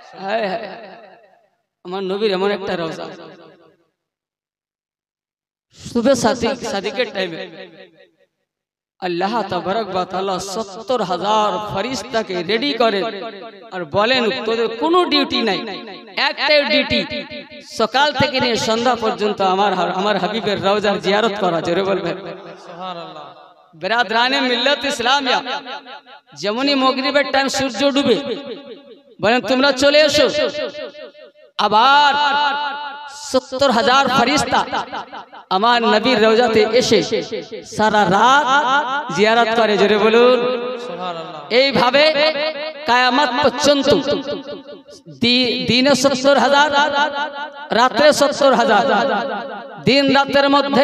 হায় হায় আমার নবীর এমন একটা রওজা सुबह शादी के टाइम अल्लाह तबारक व तआला 70,000 फरिश्ता के रेडी करें और बोलें তোদের কোনো ডিউটি নাই একটাই ডিউটি সকাল থেকে নিয়ে সন্ধ্যা পর্যন্ত আমার হাবিবের রওজার জিয়ারত করা জোরে বলবেন সুবহানাল্লাহ বিরাদরানে মিল্লাত ইসলামিয়া যেমনই মাগরিবের টাইম সূর্য ডুবে বলেন তোমরা চলে এসো আবার 70,000 फरिश्ता আমার নবীর রওজাতে এসে সারা রাত জিয়ারত করে জোরে বলুন সুবহানাল্লাহ এইভাবে কিয়ামত পর্যন্ত দিনে 70,000 রাতে 70,000 दिन रातेर मध्य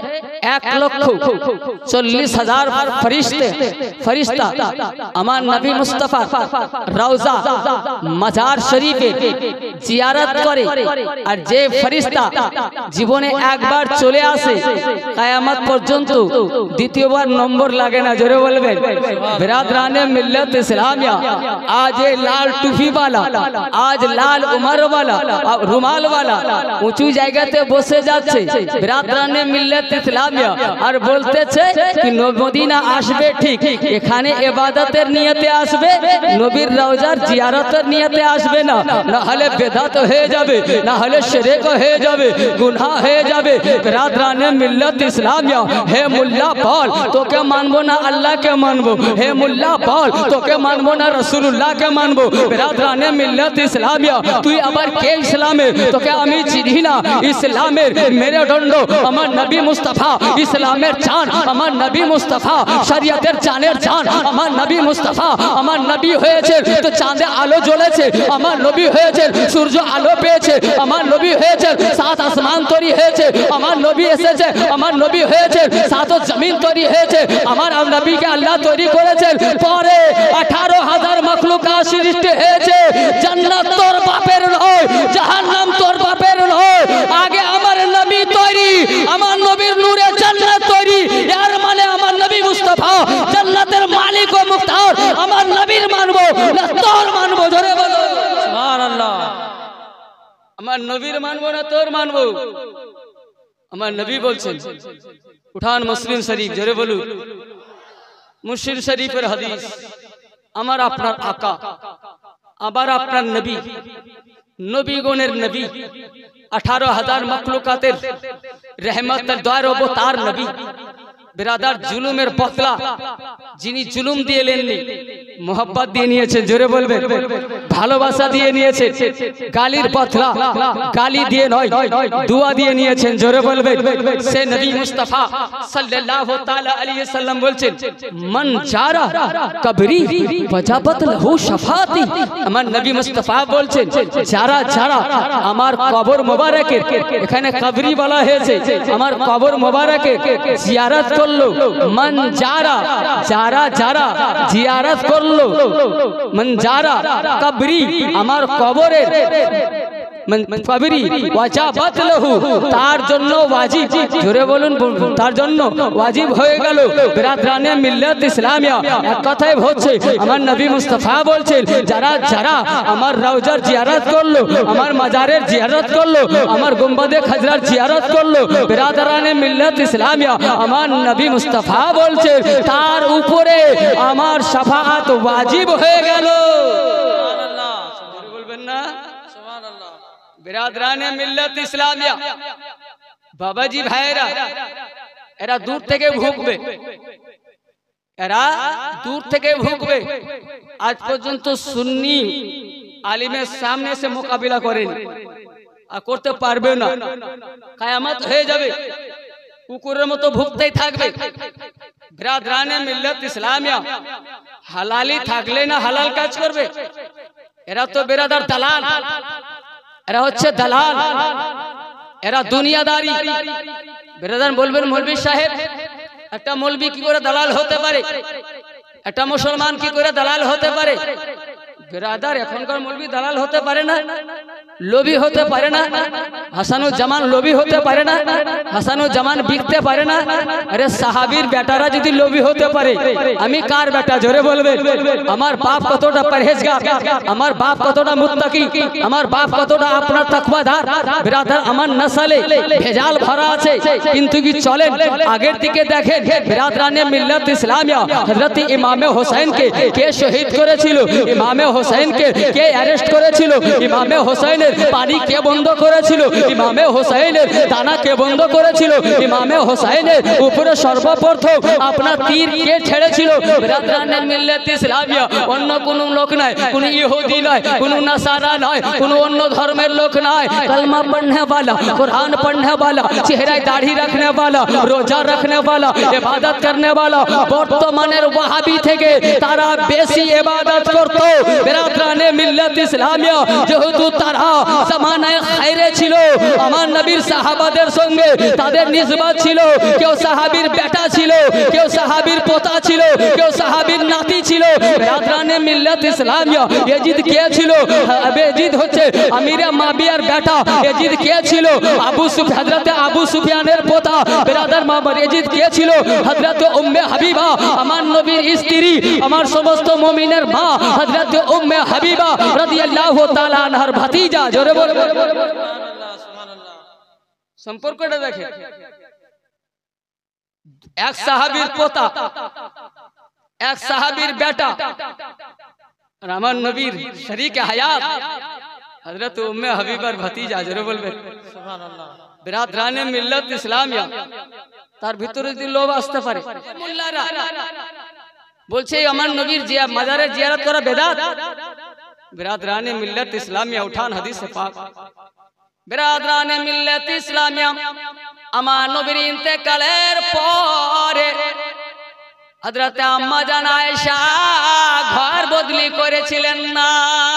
1,40,000 फरिश्ता अमान नबी मुस्तफा रौजा मजार शरीफे जियारत करे और जे फरिश्ता जीवने एक बार चले आसे कियामत पर्यन्त द्वितीय बार नम्बर लागे ना जोरे बोलबेन बिरादराने मिल्लत इस्लामिया आज लाल टुपी वाला आज लाल उमर वाला रुमाल वाला ऊंचू জায়গাতে বসে যাচ্ছে বিরাদরানে মিল্লাত ইসলামিয়া আর বলতেছে কি মদিনা আসবে ঠিক এখানে ইবাদতের নিয়তে আসবে নবীর রওজার জিয়ারতের নিয়তে আসবে না না হলে বেদাত হয়ে যাবে না হলে শিরক হয়ে যাবে গুনাহ হয়ে যাবে বিরাদরানে মিল্লাত ইসলামিয়া হে মোল্লা বল তোকে মানবো না আল্লাহকে মানবো হে মোল্লা বল তোকে মানবো না রাসূলুল্লাহকে মানবো বিরাদরানে মিল্লাত ইসলামিয়া তুই আবার কে ইসলামে তোকে আমি চিনি না ইসলামের मेरे डंडो अमर नबी मुस्तफा इस्लामेर जान अमर नबी मुस्तफा शरियतेर जानेर जान अमर नबी मुस्तफा अमर नबी হয়েছে তো চাঁদে আলো জ্বলেছে আমার নবী হয়েছে সূর্য আলো পেয়েছে আমার নবী হয়েছে সাত আসমান তৈরি হয়েছে আমার নবী এসেছে আমার নবী হয়েছে সাত জমিন তৈরি হয়েছে আমার নবীকে আল্লাহ তৈরি করেছেন পরে 18,000 মাখলুকাত সৃষ্টি হয়েছে জান্নাত তোর বাপের নয় জাহান্নাম তোর বাপের নয় আগে আমার নবী তৈরি আমার নবীর নূরে জান্নাত তৈরি এর মানে আমার নবী মুস্তাফা জান্নাতের মালিক ও মুখতার আমার নবীর মানবো না তোর মানবো জোরে বলো সুবহানাল্লাহ আমার নবীর মানবো না তোর মানবো আমার নবী বলছেন উঠান মুসলিম শরীফ জোরে বলুন মুসলিম শরীফের হাদিস আমার আপনার আকা আবার আপনার নবী নবীগণের নবী 18,000 मखलूकातेर रहमतेर द्वार ও তার নবী बिरादार जुलुमेर बदला जिनी जुलुम दिए लेनনি मोहब्बत दिए নিয়েছে জোরে বলবেন ভালোবাসা দিয়ে নিয়েছে গালির বদলা গালি দিয়ে নয় দোয়া দিয়ে নিয়েছেন জোরে বলবেন সে নবী মুস্তাফা সাল্লাল্লাহু তাআলা আলাইহি সাল্লাম বলছেন মান জারা কবরি ওয়াজাবাত লাহু শাফাতি আমার নবী মুস্তাফা বলছেন যারা যারা আমার কবর মোবারকের এখানে কবরি বলা হয়েছে আমার কবর মোবারকের জিয়ারত করলো মান জারা যারা যারা জিয়ারত করলো মান জারা কবরি আমার কবরের কবরি ওয়াজাবাত লাহু তার জন্য ওয়াজিব জোরে বলুন তার জন্য ওয়াজিব হয়ে গেল বিরাদরানে মিল্লাত ইসলামিয়া এক কথাই হচ্ছে আমার নবী মুস্তাফা বলছেন যারা যারা আমার রওজার জিয়ারত করলো আমার মাজারের জিয়ারত করলো আমার গুম্বাদে খাজরার জিয়ারত করলো বিরাদরানে মিল্লাত ইসলামিয়া আমার নবী মুস্তাফা বলছেন তার উপরে আমার শাফাআত ওয়াজিব হয়ে গেল সুবহানাল্লাহ জোরে বলবেন না সুবহানাল্লাহ बिरादराने मिल्लत इस्लामिया बाबाजी भाईरा एरा दूर থেকে ভুগবে এরা দূর থেকে ভুগবে আজ পর্যন্ত সুন্নি আলিমের সামনে সে মোকাবিলা করেন আর করতে পারবে না কিয়ামত হয়ে যাবে কুকুরের মতো ভুগতেই থাকবে বিরাদরানে মিল্লাত ইসলামিয়া হালালি থাকলে না হালাল কাজ করবে এরা তো বিরাদার দালাল এরা হচ্ছে দালাল এরা দুনিয়াদারি বিরাদার বলবেন মৌলভী সাহেব একটা মৌলভী কি করে দালাল হতে পারে একটা মুসলমান কি করে দালাল হতে পারে বিরাদার এখনকার মৌলভী দালাল হতে পারে না লোভী হতে পারে না, হাসানুজ্জামান লোভী হতে পারে না, হাসানুজ্জামান বিকতে পারে না। আরে সাহাবীর বেটারা যদি লোভী হতে পারে, আমি কার বেটা? জোরে বলবে। আমার বাপ কতটা পরহেজগার, আমার বাপ কতটা মুত্তাকি, আমার বাপ কতটা আপনার তাকওয়াদার। বিরাদার, আমার নসলে ভেজাল ভরা আছে, কিন্তু কি চলেন আগের দিকে দেখেন। বিরাদরানে মিল্লাত ইসলামিয়া হযরত ইমামে হোসেনকে কে শহীদ করেছিল? ইমামে হোসেনকে কে অ্যারেস্ট করেছিল? ইমামে হোসেনের পানি কে বন্ধ করেছিল? ইমামে হোসেনের দানা কে বন্ধ করেছিল? ইমামে হোসেনের উপরে সর্বপ্রথম আপনার তীর কে ছেড়েছিল? বিরাদরানে মিল্লাত ইসলামিয়া অন্য কোন লোক নয়, কোন ইহুদি নয়, কোন নাসারা নয়, কোন অন্য ধর্মের লোক নয়। कलमा पढ़ने वाला, कुरान पढ़ने वाला, चेहरा दाढ़ी रखने वाला, रोजा रखने वाला, इबादत करने वाला বর্তমানের ওয়াহাবি থেকে তারা বেশি ইবাদত করত। বিরাদরানে মিল্লাত ইসলামিয়া যেহেতু তারা জামানায়ে খায়রে ছিল, আমার নবীর সাহাবাদের সঙ্গে তাদের নিসবত ছিল। কেউ সাহাবীর বেটা ছিল, কেউ সাহাবীর পোতা ছিল, কেউ সাহাবীর নাতি ছিল। বিরাদরানে মিল্লাত ইসলামিয়া ইয়াজিদ কে ছিল? ইয়াজিদ হচ্ছে আমিরে মাবিয়ার বেটা। ইয়াজিদ কে ছিল? হযরত আবু সুফিয়ানের পোতা। বিরাদার মামার ইয়াজিদ কে ছিল? হযরত উম্মে হাবিবা, আমার নবীর স্ত্রী, আমার সমস্ত মুমিনের মা হযরত উম্মে হাবিবা রাদিয়াল্লাহু তাআলা আনহার ভাতিজা। জোরে বল সুবহানাল্লাহ, সুবহানাল্লাহ। সম্পর্কটা দেখেন, এক সাহাবীর পোতা, এক সাহাবীর বেটা, আর আমার নবীর শরীকে হায়াত हजरत उम्मे हबीबर भतीजा। जरूर बोलबे सुबहानाल्लाह। बिरादराने मिल्लत इस्लामिया तार ভিতরে যদি লোভ আসতে পারে, মোল্লারা বলছে আমার নবীর মাজারের জিয়ারত করা বেদাত। बिरादराने मिल्लत इस्लामिया উঠান হাদিস পাক। बिरादराने मिल्लत इस्लामिया আমার নবীর ইন্তেকালের পরে হযরত আম্মা জান আয়েশা ঘর বদলি করেছিলেন না,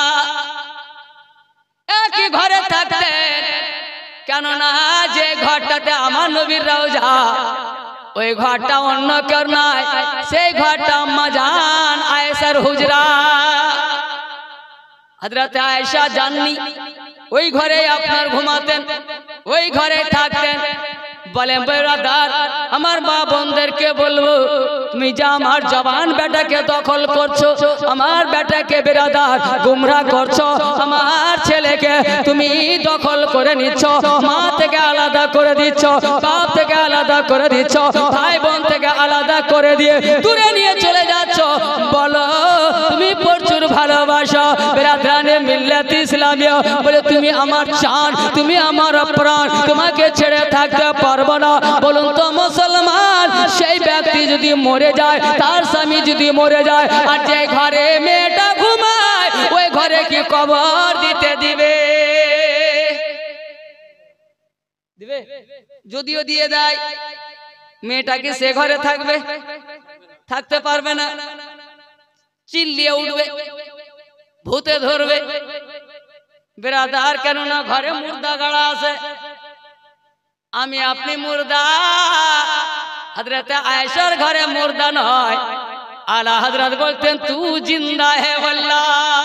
একই ঘরে থাকতেন। কেননা যে ঘরটাতে আমার নবীর রওজা, ওই ঘরটা অন্য কেউ নয়, সেই ঘরটা আম্মা জান আয়েশার হুজরা। হযরত আয়েশা জাননি, ওই ঘরে আপনার ঘুমাতেন, ওই ঘরে থাকতেন। বলেন বেরাদার, আমার মা বোনদেরকে বলবো, তুমি যা আমার জওয়ান বেটাকে দখল করছো, আমার বেটাকে বেরাদার গুমরা করছো, আমার ছেলেকে তুমি দখল করে নিচ্ছ, মা থেকে আলাদা করে দিচ্ছ, বাপ থেকে আলাদা করে দিচ্ছ, ভাই বোন থেকে আলাদা করে দিয়ে দূরে নিয়ে চলে যাচ্ছ। বলো তুমি প্রচুর ভালোবাসো। বিরাদরানে মিল্লাত ইসলামিয়া বলে তুমি আমার জান, তুমি আমার প্রাণ, তোমাকে ছেড়ে থাকতে পারবো না। বলুন তো মুসলমান, সেই ব্যক্তি যদি মরে যায়, তার স্বামী যদি মরে যায়, আর যে ঘরে মেয়েটা ঘুমায়, ওই ঘরে কি কবর দিতে দিবে? দিবে? যদিও দিয়ে দেয়, মেয়েটা কি সে ঘরে থাকবে? থাকতে পারবে না। চিল্লিয়ে উঠবে, ভূতে ধরবে। বিরাদার, কেননা ঘরে মুর্দা গাড়া আছে, আমি আপনি মুর্দা। হযরত আয়েশার ঘরে মুর্দা নয়, আলা হযরত বলতেন তু জিন্দা হে वल्लाह,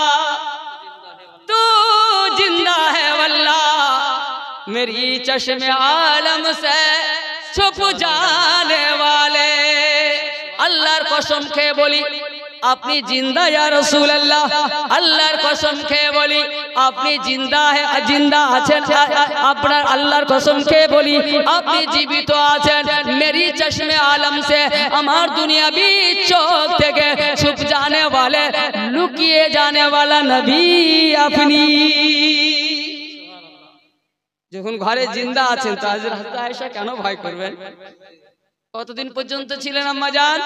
तू जिंदा है वल्लाह, मेरी चश्मे आलम से छुप जाने वाले। আল্লাহর কসম খেয়ে বলি আপনি জিন্দা ইয়া রাসূলুল্লাহ, আল্লাহর কসম খেয়ে বলি আপনি জিন্দা আছেন। আপনার আল্লাহর কসম খেয়ে বলি আপনি জীবিত আছেন। মেরি চশমে আলম সে, আমার দুনিয়াবি চোখ থেকে ছুপ জানে वाले, লুকিয়ে জানে वाला নবী আপনি। যখন ঘরে জিন্দা আছেন তো হযরত আয়েশা কেন ভয় করবেন? কতদিন পর্যন্ত ছিলেন আম্মা জান?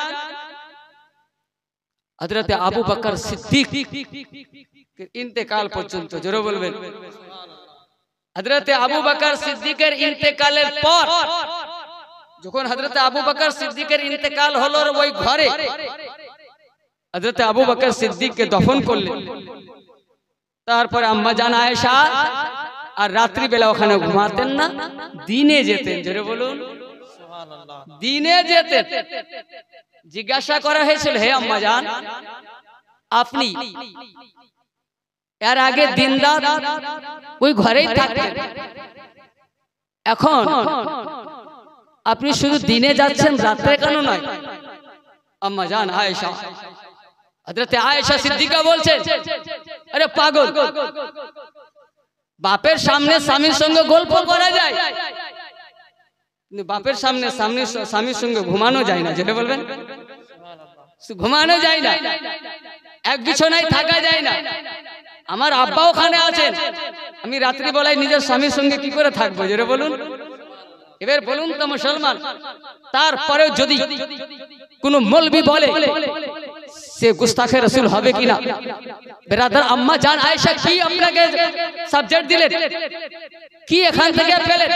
हजरत আবু বকর সিদ্দিক इंतकाल পর্যন্ত। জোরে বলবেন हजरत আবু বকর সিদ্দিকের ইন্তেকালের পর, যখন हजरत আবু বকর সিদ্দিকের ইন্তেকাল হলো, ওই ঘরে हजरत আবু বকর সিদ্দিককে দফন করলেন। তারপরে আম্মা জান আয়েশা আর রাত্রি বেলা ওখানে ঘুমাতেন না, দিনে যেতেন। জোরে বলুন সুবহানাল্লাহ। দিনে যেতেন। জিজ্ঞাসা করা হয়েছিল, হে আম্মা জান, আপনি এর আগে দিন রাত ওই ঘরেই থাকতেন। এখন আপনি শুধু দিনে যাচ্ছেন, রাত্রে কেন নয়? আম্মা জান আয়েশা, হযরত আয়েশা সিদ্দিকা বলছেন, আরে পাগল, বাপের সামনে স্বামীর সঙ্গে গল্প করা যায়, কিন্তু বাপের সামনে স্বামীর সঙ্গে ঘুমানো যায় না। যেটা বলবেন, ঘুমানো যায় না, এক বিছানায় থাকা যায় না। আমার আব্বা ওখানে আছেন, আমি রাত্রি বেলায় নিজের স্বামীর সঙ্গে কি করে থাকবো? যেটা বলুন। এবার বলুন তো মুসলমান, তারপরে যদি কোন মৌলবি বলে সে গুস্তাখে রাসূল হবে কিনা? বেরাদার, আম্মা জান আয়েশা কি আপনাকে সাবজেক্ট দিলেন, কি এখান থেকে পেলেন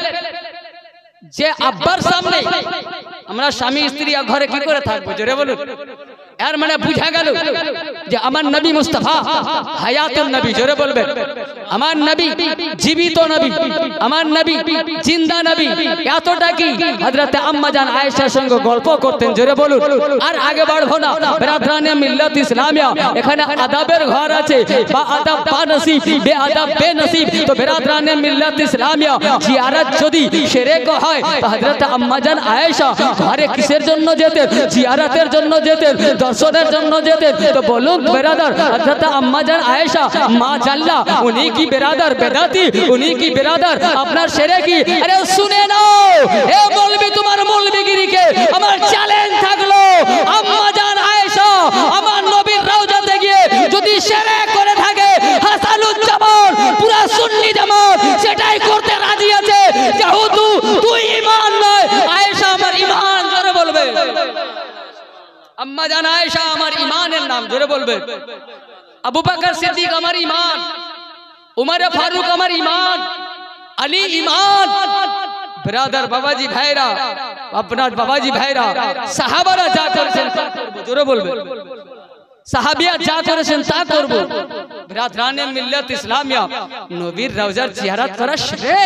যে আব্বার সামনে আমরা স্বামী স্ত্রী ঘরে কি করে থাকবো? জোরে বলুন। এর মানে বুঝা গেল যে আমার নবী মুস্তাফা হায়াতুন নবী। জোরে বলবেন, আমার নবী জীবিত নবী, আমার নবী জিন্দা নবী। এতটা কি হযরত আম্মা জান আয়েশার সঙ্গে গল্প করতেন। জোরে বলুন। আর আগে বাড়বো না বেরাদরানে মিল্লাত ইসলামিয়া, এখানে আদাবের ঘর আছে, বা আদাব বা নসিব, বে আদাব বে নসিব। তো বেরাদরানে মিল্লাত ইসলামিয়া জিয়ারত যদি শিরক হয়, তো হযরত আম্মা জান আয়েশা ঘরে কিসের জন্য যেতেন? জিয়ারতের জন্য যেতেন, দর্শনের জন্য যেতেন। তো বলুন বেরাদার, হযরত আম্মা জান আয়েশা মা জাল্লা, উনি কি বেরাদার বেদাতি? উনি কি বেরাদার আপনার শিরকি? আরে শুনে নাও, এ মৌলবি, তোমার মৌলবিগিরিকে আমার চ্যালেঞ্জ থাকলো, আম্মা জান আয়েশা আমার নবীর রওজাতে গিয়ে যদি শিরক করে থাকে, হাসানুজ্জামান পুরা সুন্নি জামাত সেটাই করতে রাজি আছে। যেহেতু তুই ঈমান নয়, আয়েশা আমার ঈমান। জোরে বলবে, আম্মা জান আয়েশা আমার ঈমানের নাম। জোরে বলবে, আবু বকর সিদ্দিক আমার ঈমান, উমর ফারুক আমার ঈমান, আলী ঈমান। ব্রাদার, বাবাজি ভাইরা, আপনার বাবাজি ভাইরা, সাহাবারা যা করেছেন তা করব। জোরে বলবে, সাহাবিয়া যা করেছেন তা করব। ব্রাদরানে মিল্লাত ইসলামিয়া, নবীর রওজার জিয়ারত করা শিরক,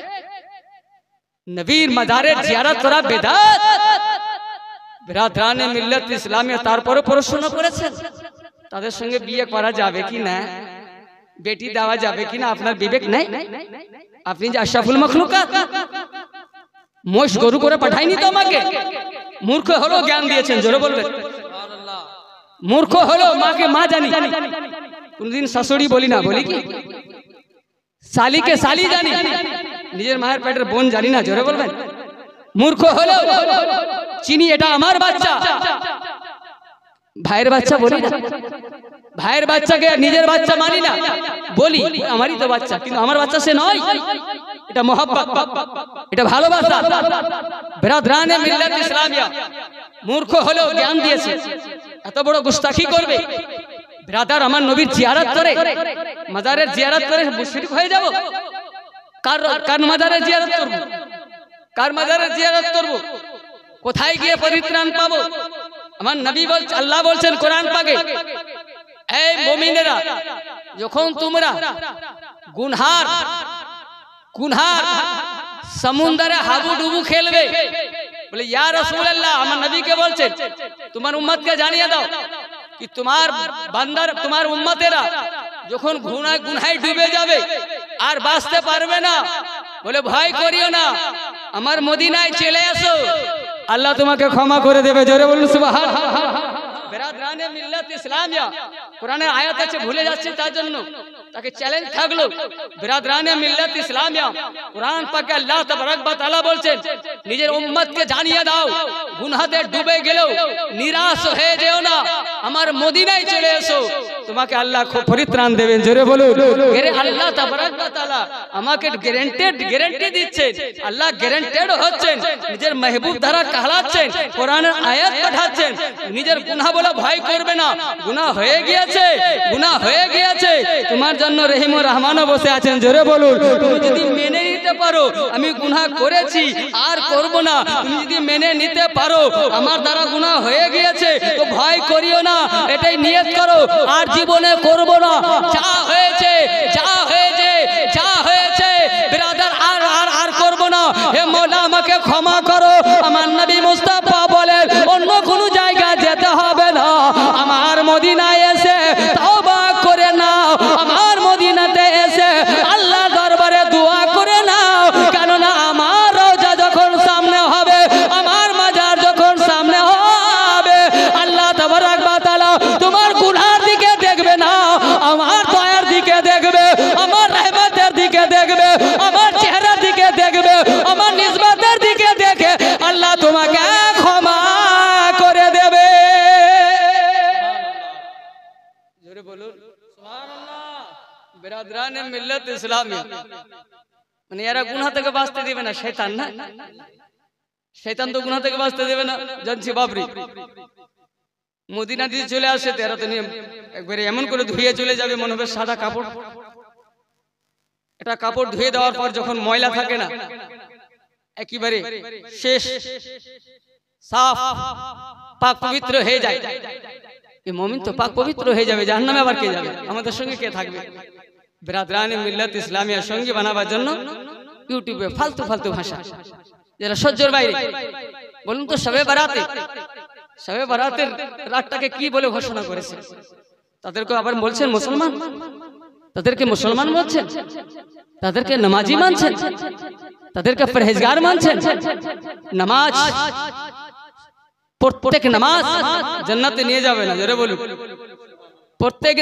নবীর মাজারের জিয়ারত করা বিদআত। ব্রাদরানে মিল্লাত ইসলামিয়া তারপরে পড়াশোনা করেছেন, তাদের সঙ্গে বিয়ে করা যাবে কি না, বেটি দেওয়া যাবে কি না? আপনার বিবেক নাই? আপনি যে আশরাফুল মাখলুকাত, মোষ গরু করে পাঠাইনি তো আমাকে? মূর্খ হলো জ্ঞান দিয়েছেন। জোরে বলবেন, মূর্খ হলো মাকে মা জানি, কোনদিন শাশুড়ি বলি না, বলি কি শালিকে শালি জানি, নিজের মায়ের পেটের বোন জানি না। জোরে বলবেন, মূর্খ হলো চিনি এটা আমার বাচ্চা, ভাইয়ের বাচ্চা বলি না, ভাইয়ের বাচ্চাকে নিজের বাচ্চা মানি না, বলি আমারই তো বাচ্চা, কিন্তু আমার বাচ্চা সে নয়। এটা মোহাব্বত, এটা ভালোবাসা। বেরাদরানে মিল্লাত ইসলামিয়া, মূর্খ হলেও জ্ঞান দিয়েছে, এত বড় গুস্তাখি করবে? ব্রাদার, আমার নবীর জিয়ারত করে, মাজারের জিয়ারত করে মুশরিক হয়ে যাব? কার মাজারের জিয়ারত করব? কার মাজারের জিয়ারত করব? কোথায় গিয়ে পরিত্রাণ পাবো? আমার নবী বলছে, আল্লাহ বলছেন কোরআন পাকে, এই মুমিনেরা, যখন তোমরা গুনহার সমুদ্রে হাবুডুবু খেলবে, বলে ইয়া রাসূলুল্লাহ, আমার নবীকে বলছেন তোমার উম্মতকে জানিয়ে দাও कि तुम्हार बंदर तुम्हार उम्मतेरा যখন গুনায় ডুবে যাবে আর বাঁচতে পারবে না, বলে ভয় করিও না, আমার মদিনায় চলে আসো, আল্লাহ তোমাকে ক্ষমা করে দেবে। জোরে বলুন সুবহানাল্লাহ। বেরাদরানে মিল্লাত ইসলামিয়া, কোরআনের আয়াত আছে ভুলে যাচ্ছে, তার জন্য তাকে চ্যালেঞ্জ থাকলো। বেরাদরানে মিল্লাত ইসলামিয়া, কোরআন পাকে আল্লাহ তাবারক ওয়া তাআলা বলছেন নিজের উম্মতকে জানিয়ে দাও, গুনাহতে ডুবে গেলেও নিরাশ হয়ে যেও না, আমার মদিনায় চলে এসো, তোমাকে আল্লাহ পরিত্রাণ দেবেন। জোরে বলুন, আল্লাহ তাবারক ওয়া তাআলা আমাকে গ্যারান্টি দিচ্ছেন, আল্লাহ গ্যারান্টেড হচ্ছেন, নিজের মাহবুব দ্বারা कहलाচ্ছেন, কোরআনের আয়াত পাঠাচ্ছেন, নিজের গুনাহ বলে ভয় করবে না, গুনাহ হয়ে গিয়েছে, তোমার জন্য রহিম ও রহমানও বসে আছেন। জোরে বলুন, তুমি যদি মেনে নিতে পারো আমি গুনাহ করেছি আর করব না, তুমি যদি মেনে নিতে পারো আমার দ্বারা গুনাহ হয়ে গিয়েছে, তো ভয় করিও না, এটাই নিয়ত করো আর জীবনে করব না, যা হয়েছে ব্রাদার আর করব না, হে মওলা আমাকে ক্ষমা করো। আমার নবী মুস্তাফা বলেন অন্য কোন জায়গায় যেতে হবে না, আমার মদিনায় এসে তওবা করে নাও, আমার আমার চেহারার দিকে দেখবে, আমার নিসবতের দিকে দেখে আল্লাহ তোমাকে ক্ষমা করে দেবে। জোরে বলুন সুবহানাল্লাহ। বিরাদরানে মিল্লাত ইসলামিয়া, মানে এরা গুনাহ থেকে বাঁচতে দিবে না, শয়তান না, শয়তান তো গুনাহ থেকে বাঁচতে দেবে না, জানছি বাবরি। মদিনা দিয়ে চলে আসে এরা তো একবারে এমন করে ধুয়ে চলে যাবে মনে হবে সাদা কাপড়। এটা কাপড় ধুয়ে দেওয়ার পর যখন ময়লা থাকে না, একেবারে শেষ সাফ পাক পবিত্র হয়ে যায়। এই মুমিন তো পাক পবিত্র হয়ে যাবে, জাহান্নামে আবার কে যাবে? আমাদের সঙ্গে কে থাকবে? বিরাদরানে মিল্লাত ইসলামিয়া সঙ্গী বানাবার জন্য ইউটিউবে ফালতু ফালতু ভাষা, যারা সহ্যের বাইরে। বলুন তো শবে বারাতের রাতটাকে কি বলে ঘোষণা করেছে? তাদেরকে আবার বলছেন মুসলমান, তাদেরকে মুসলমান বলছেন, তাদেরকে নামাজি মানছেন, তাদেরকে পরহেজগার মানছেন। নামাজ, প্রত্যেক নামাজ জান্নাতে নিয়ে যাবে না, জোরে বলুন। প্রত্যেক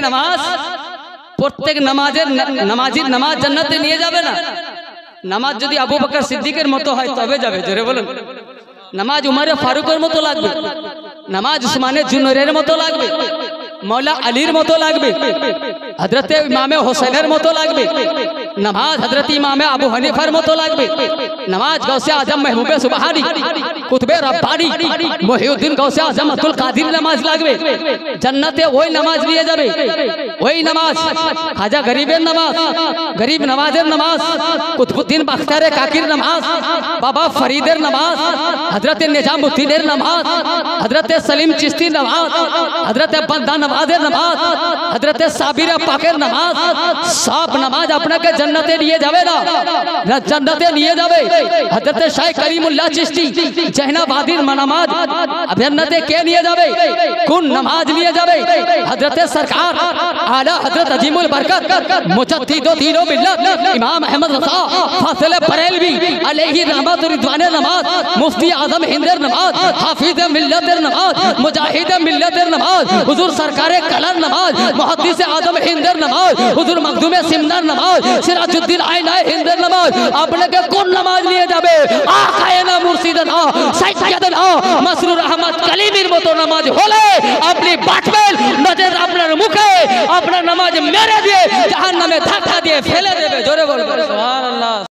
নামাজির নামাজ জান্নাতে নিয়ে যাবে না। নামাজ যদি আবু বকর সিদ্দিকের মতো হয় তবে যাবে, জোরে বলুন। নামাজ উমরে ফারুকের মতো লাগবে, নামাজ উসমানে জুনরের মতো লাগবে, मौला अलीर मतो लागबे, हजरत इमाम हुसैनेर मतो लागबे, नमाज हजरत इमाम अबू हनीफार मतो लागबे, नमाज गौसे आजम महबूबे सुबहानी कुतुबे रब्बानी मुहिउद्दीन गौसे आजम अब्दुल कादिर नमाज लागबे। जन्नते वही नमाज लिए जाबे, वही नमाज खाजा गरीबेर नमाज, गरीब नवाजेर नमाज, कुतुबुद्दीन बख्तियार काकीर नमाज, बाबा फरीदेर नमाज, हजरत निजामुद्दीनेर नमाज, हजरत सलीम चिश्ती नमाज, हजरत बंदा नवाजेर नमाज, हजरत साबिर पाकेर नमाज, सब नमाज अपना के जन्नते लिए जावे ना, जन्नते लिए जावे। हजरत शाह करीमुल्लाह चिश्ती जहनाबादीर नमाज जन्नते के लिए जावे, कौन नमाज लिए जावे? हजरत सरकार आला हजरत अजीमुल बरकत मुजद्दिदो दीनो मिल्लत इमाम अहमद रज़ा फासिल बरेलवी अलैहि रहमत रिदवान नमाज, मुफ्ती आजम हिंदर नमाज, हाफिज मिल्लतेर नमाज, मुजाहिद मिल्लतेर नमाज, हुजूर सरकारे कलर नमाज, मुहद्दिस आजम हिंदर नमाज, हुजूर मखदूम सिमनार नमाज, सिराजुद्दीन आइना हिंदर नमाज, आपने के कौन नमाज लिए जाबे? आकाए ना मुर्शिदना सैयदना मसरूर अहमद कलीमीर मतो नमाज होले अपनी बाटবেন নজর আপনার মুখে আপনার নামাজ মেরে দিয়ে জাহান্নামে ধাক্কা দিয়ে ফেলে দেবে। জোরে বলবেন সুবহানাল্লাহ।